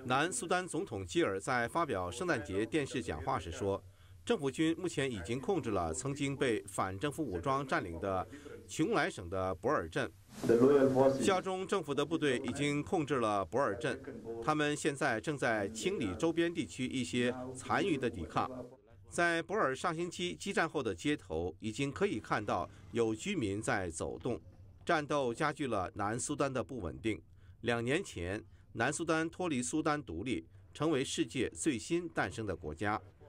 南苏丹总统基尔在发表圣诞节电视讲话时说，政府军目前已经控制了曾经被反政府武装占领的琼莱省的博尔镇。效忠政府的部队已经控制了博尔镇，他们现在正在清理周边地区一些残余的抵抗。在博尔上星期激战后的街头，已经可以看到有居民在走动。战斗加剧了南苏丹的不稳定。2年前，南苏丹脱离苏丹独立，成为世界最新诞生的国家。